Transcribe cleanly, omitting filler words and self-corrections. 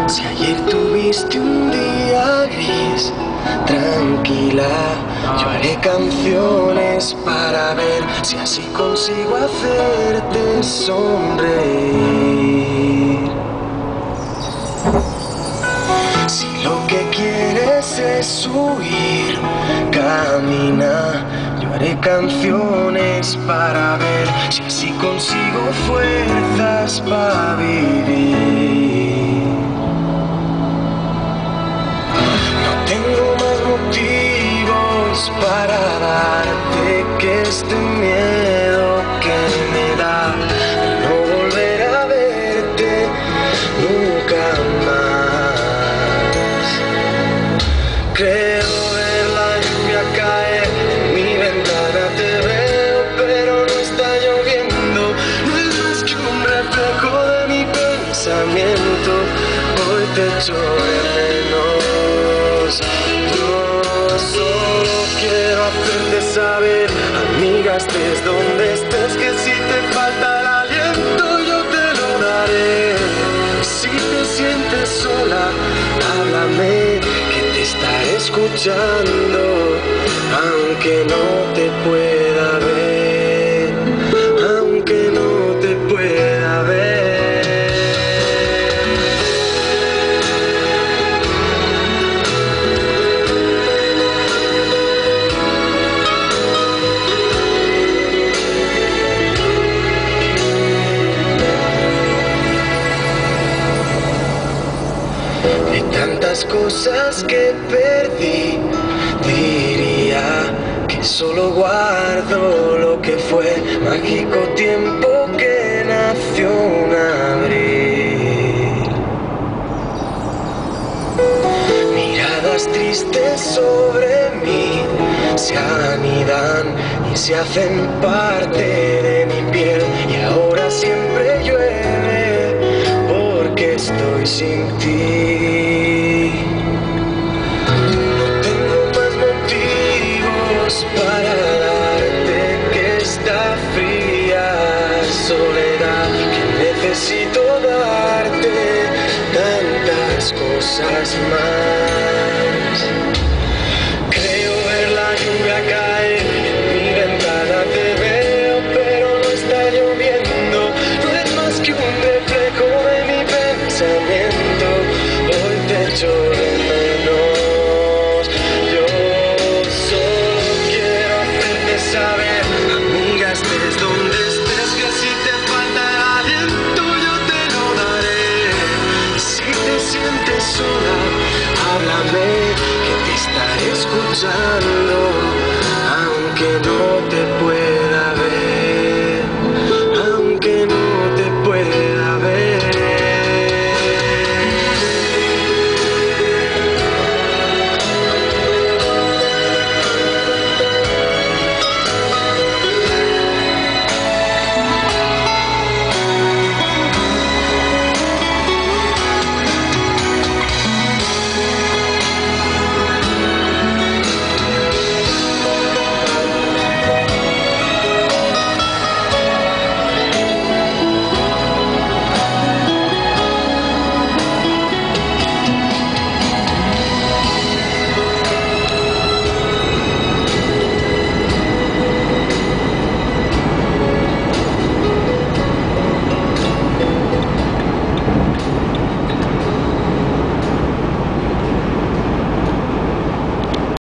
Si ayer tuviste un día gris, tranquila, yo haré canciones para ver si así consigo hacerte sonreír. Si lo que quieres es huir, camina, yo haré canciones para ver si así consigo fuerzas para vivir. No tengo más motivos para darte que este miedo que me da de no volver a verte nunca más. Creo ver la lluvia caer en mi ventana, te veo pero no está lloviendo. No es más que un reflejo de mi pensamiento. Hoy te echo de menos. Yo solo quiero hacerte saber, amiga, estés donde estés, que si te falta el aliento yo te lo daré. Si te sientes sola, háblame, estaré escuchando, aunque no te pueda ver, aunque no te pueda ver. De tantas cosas que perdí, diría que solo guardo lo que fue mágico tiempo que nació un abril. Miradas tristes sobre mí se anidan y se hacen parte de mi piel, y ahora siempre llueve porque estoy sin ti. Para darte que esta fría soledad, que necesito darte tantas cosas más. Creo ver la lluvia caer en mi ventana, te veo pero no está lloviendo. No es más que un reflejo de mi pensamiento. Hoy te echo de menos. Saber, amiga, estés donde estés, que si te falta el aliento yo te lo daré. Si te sientes sola, háblame, que te estaré escuchando.